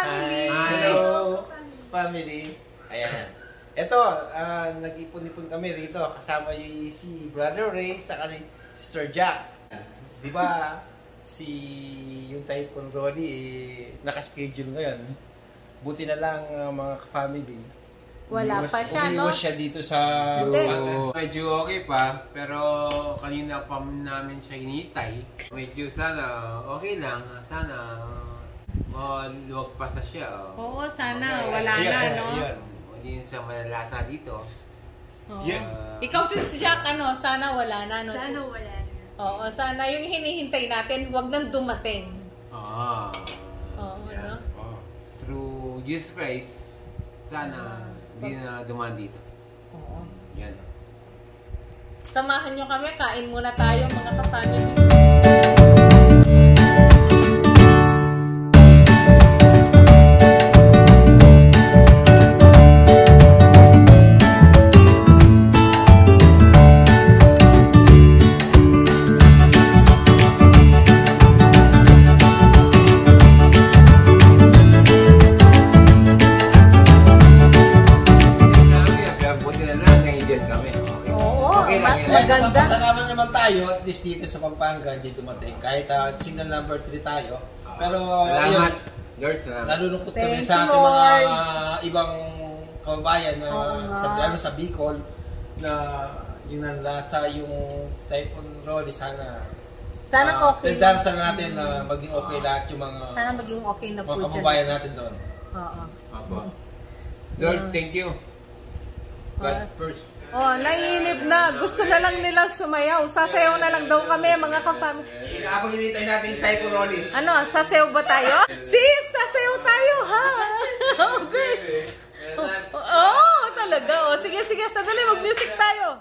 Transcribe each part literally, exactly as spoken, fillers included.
family! Hi. Hello, family! Ayan. Ito, uh, nag-ipon-ipon kami rito. Kasama yung si Brother Ray saka si Sister Jack. Di ba, si yung Typhoon Rolly eh, nakaschedule ngayon. Buti na lang uh, mga family. Wala umiwas, pa siya, no? umiwas siya dito sa... Medyo, medyo okay pa, pero kanina pa namin siya hinitay. Medyo sana okay lang, sana uh, luwagpas na siya. Oo, sana. Okay. Wala Ayan, na, ayan, no? ayan. Hindi siya malalasa dito. Oo. Yeah. Ikaw si Jack, ano, sana wala na, no? Sana wala na. Oo, sana yung hinihintay natin, wag nang dumating. Ah. Oo, Yeah. no? Oh. Through Jesus Christ, sana hindi na dumaan dito. Oo. Yan. Samahan nyo kami, kain muna tayo mga ka-family. Maganda. Pasalamat naman tayo, at least dito sa Pampanga, dito dumating. Kahit uh, signal number three tayo. Pero, salamat. ayun, Lord, salamat. nalulungkot kami Thank sa you, ating mga Lord. uh, ibang kababayan na Oo nga. sa, lalo sa Bicol na yung nanlasa yung Typhoon Rolly. Sana Sana uh, okay. Nagdarasal natin na maging okay lahat yung mga, Sana maging okay na po mga dyan. kababayan natin doon. Oo. Apo. Lord, thank you. God Ah. first. Oh, naiinip na. Gusto na lang nila sumayaw. Sasayaw na lang daw kami, mga ka-family. Habang hinintay natin yung Typhoon Rolly. Ano, sasayaw ba tayo? Sis, sasayaw tayo, ha? Okay. Oo, oh, talaga. Oh, sige, sige. Sadali, mag-music tayo.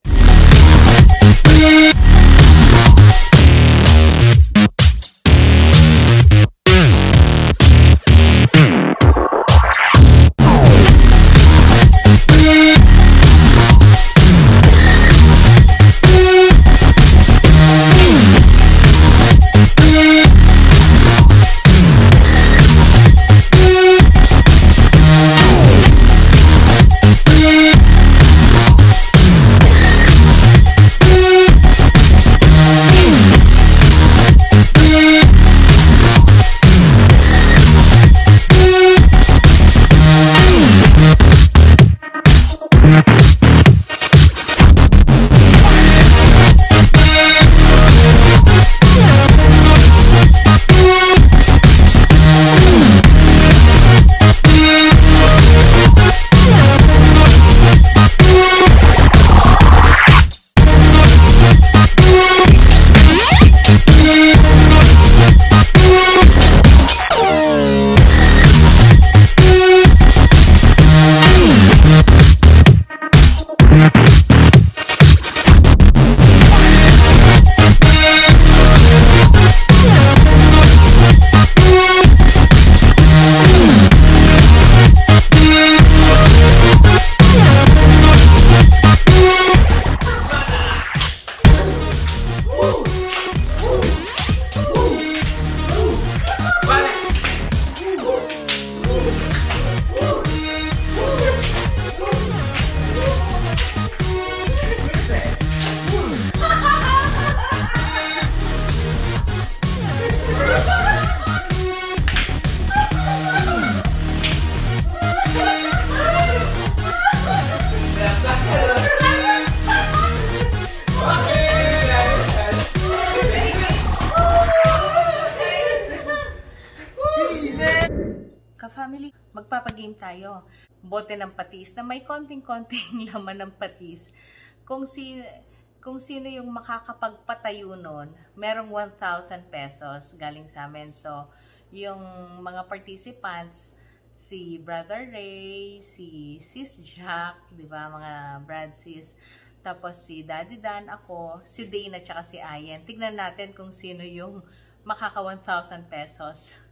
Ka-family, magpapagame tayo. Bote ng patis na may konting-konting laman ng patis. Kung si kung sino yung makakapagpatayo nun, merong one thousand pesos galing sa amin. So, yung mga participants, si Brother Ray, si Sis Jack, di ba, mga Brad Sis, tapos si Daddy Dan, ako, si Dane at saka si Ayen. Tignan natin kung sino yung makaka one thousand pesos.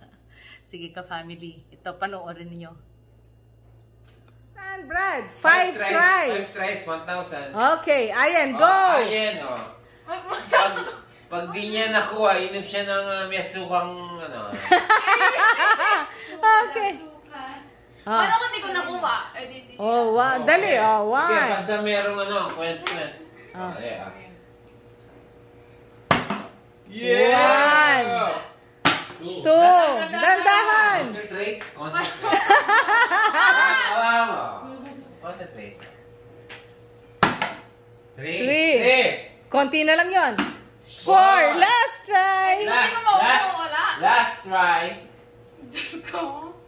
Sige ka-family, ito, panoorin niyo. And Brad, five, Five tries. Five tries, one thousand. Okay, Ayen, go! Oh, ayan, oh. Pag, pag di niya nakuha, inom siya ng uh, may asukang, ano. Ah. Paano kung di ko nakuha? Eh, di, di. Oh, one. Dali, oh, Okay, one. basta merong ano, quest, quest. Ah. Oh, yeah. One. Two. Dandahan. Concentrate. Concentrate. Awa mo. Concentrate. Three. Three. Three. Konti na lang yon. Four. Last try. Hindi ko mawawala. Last try. Diyos ko.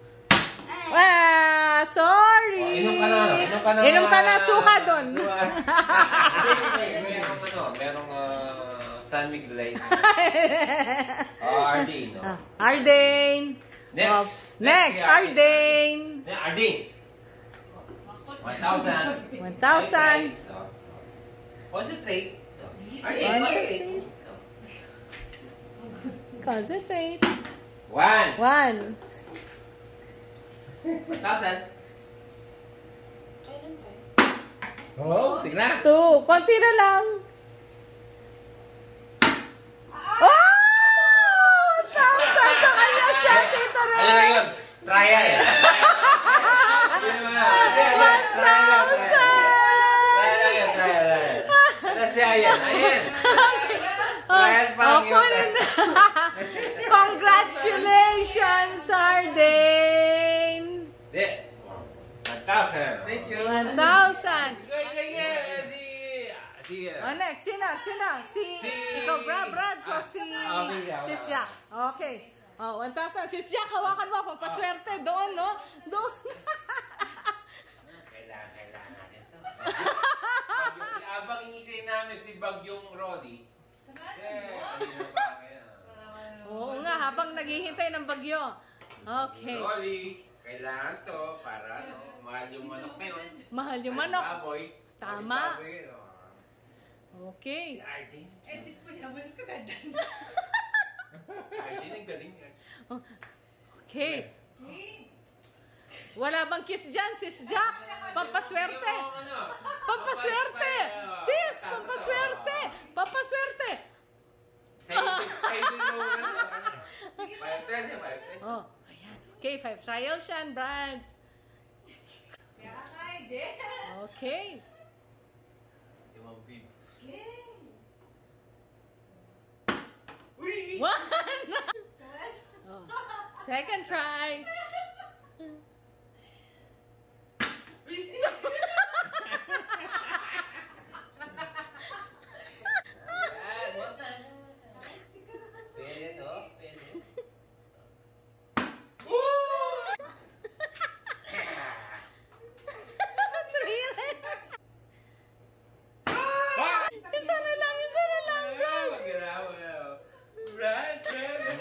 Ah, sorry. Oh, inom ka na, ano? Inom ka na. Inom ka na, suka doon. Hindi, hindi. Merong ano, merong uh, San Miguel. Oh, Ardeen, no? Ah, Ardane. Next. Oh, next, si Ardane. Yeah, Ardeen. one thousand. one thousand. Concentrate. Ardeen, concentrate. Concentrate. One. One. one thousand. Oh, tignan. Two. Konti na lang. Oh! one thousand sa kanya siya, Tito Ray. Ano na yun? Trial. Yun naman na. one thousand. Trial lang yun, trial lang yun. Ano siya yan? Ayan. Trial pa lang yun. Congratulations, Ardane. Hindi. one thousand. Thank you. one thousand. Sige, sige. Si... Si... Oh, next. Sino? Sino? Si... Si- Ikaw, Brad, Brad. So, Ah, si... okay, yeah, Si wala. Jack. Okay. Oh, one thousand. Si Jack, hawakan mo. Pampaswerte. Doon, no? Doon. Kailangan, kailangan natin ito. Abang ingitay namin si Bagyong Roddy. Oo nga, habang naghihintay ng bagyo. Okay. Roddy, kailangan to para ano, mahal yung manok ngayon. Mahal yung Mahal manok. baboy. Tama. Mahal baboy, ano. Okay. Si Ardeen. Edit po niya. Balis ko ganda. Ardeen ang galing niya. Okay. Wala bang kiss dyan, sis Jack? Pampaswerte. Pampaswerte. Sis, pampaswerte. Pampaswerte. Oh, ayan. Okay, five trials yan, Brads. Okay. Yung mga bibs. One. Oh. Second try. Pwede to? Pwede. Three. Isa na lang, isa na lang, Brad. Brad, Brad.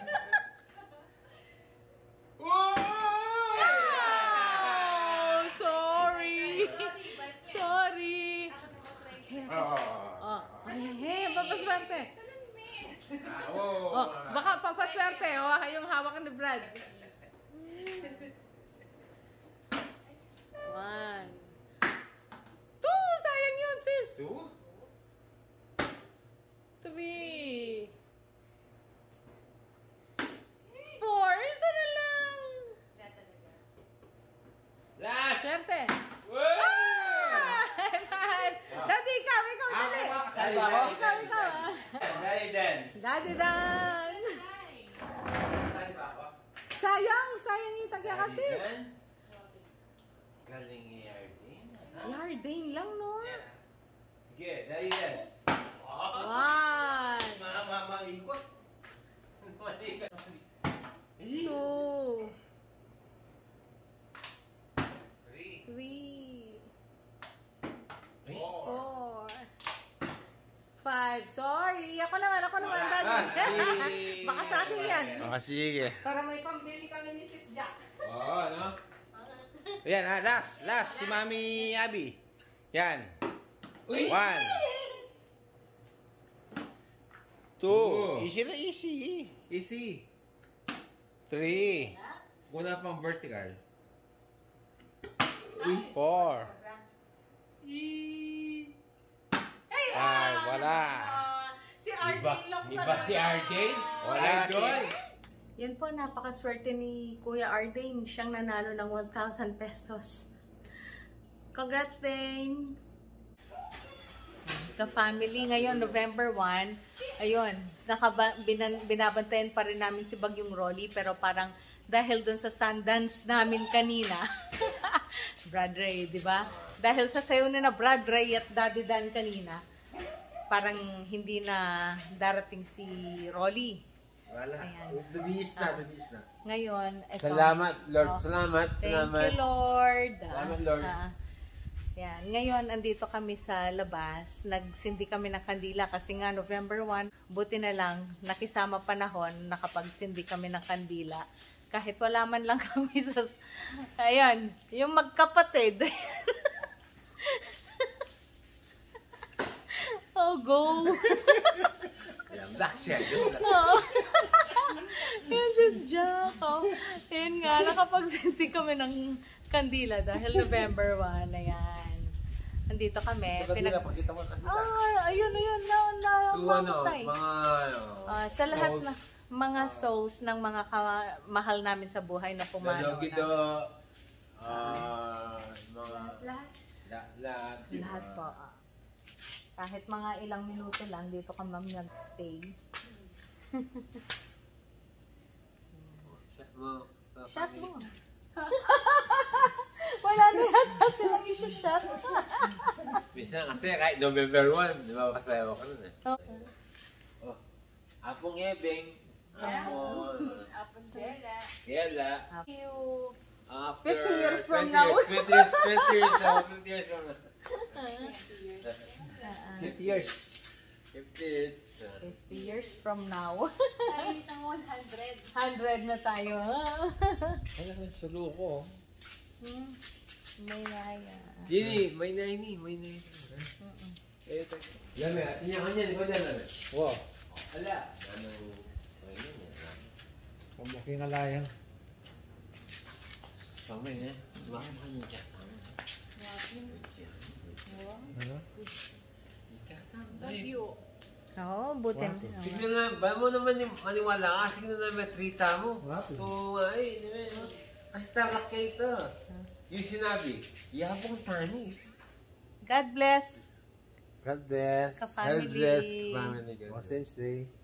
Oh, sorry. Sorry. Oh, ay, hey, papaswerte. Oh, baka papaswerte. Oh, yung hawakan ni Brad. One. Two, sayang yun, sis. Two? Three. Four, isa na lang. Last! Swerte. Woo! Five. Daddy, ikaw, ikaw, dali. Kasali ba ako? Ikaw, ikaw. ah. Dali din. Daddy Dan. Kasali ba ako? Sayang, sayang yung tagya ka, sis. Galing ni Ardeen. Yardane lang, no? Sige, dali din. One. Mama, maikot. Two. Three. Three. Four. Four. Five. Sorry. Ako naman, ako naman, Daddy. Daddy. Baka sa akin yan. Ah, sige. Para may pambili kami ni Sis Jack. Oo, ano? Yan, ah, last. Last, si Mami Abby. Yan. Uy! One. Two. Two. Easy na easy. Easy. Three. Wala pang vertical. Four. Ay, wala. Si Ardane lang Iba si Ardane? Wala Idol. Yun po, napakaswerte ni Kuya Arden. Siyang nanalo ng one thousand pesos. Congrats, Dane! Ka-family, ngayon, November first, ayun, nakaba, binan, binabantayan pa rin namin si Bagyong Rolly, pero parang dahil dun sa Sundance namin kanina, Brad Ray, di ba? Dahil sa sayo na na Brad Ray at Daddy Dan kanina, parang hindi na darating si Rolly. Wala. Ayan. Dubis na, dubis na. Ngayon, eto. Salamat, Lord. Oh, Salamat, Thank salamat. you, Lord. Salamat, Lord. Ah, yan. Ngayon, andito kami sa labas. Nagsindi kami ng kandila kasi nga November first, buti na lang, nakisama panahon, nakapagsindi kami ng kandila. Kahit wala man lang kami sa... Ayan, yung magkapatid. Oh, go! Ayan, black siya. Yun, black. Oo. Yan sis Jack. Oh. Yan nga, nakapagsinti kami ng kandila dahil November first. Ayan. Nandito kami. Sa kanila, Pinag- pakita mo kanila. Ah, ayun, ayun. Na, na, To ano, mamatay. mga ano, Ah, sa lahat souls. na mga souls ng mga ka- mahal namin sa buhay na pumanaw. Lalogido, na- ah, mga, Lahat. la, lahat. yung Lahat mga- po. ah. Kahit mga ilang minuto lang, dito ka ma'am nag-stay. Shot mo. uh, Shot family. mo. Wala na yata silang isa-shot. Minsan kasi kahit November first, di ba kasayaw ka nun eh. Oh. Oh, Apong Ebeng, Apong Apon Jella. Kela, Thank you. after fifty years from twenty now. years, twenty years, twenty years, oh, fifty years from now. fifty years. fifty years. uh, fifty years from now. Tayo ng one hundred. one hundred na tayo. Ano yung sulo ko? Hmm. May naya. Gini, may naini, may naini. Eh, tak. Yan na, inya kanya, ikaw na lang. Wow. Ala, ano, may naini. Pamukhi nga layang. Pamay na, sumakam ka niya chat. Ano? Bagyo. Oo, buti na. Tignan na, ba mo naman yung maniwala ka, tignan na may trita mo. Wapo. Oo nga eh, di ba? Kasi tarak kayo ito. Yung sinabi, yabong tani. God bless. God bless. Ka-family. God bless, family. God bless. Moses Day.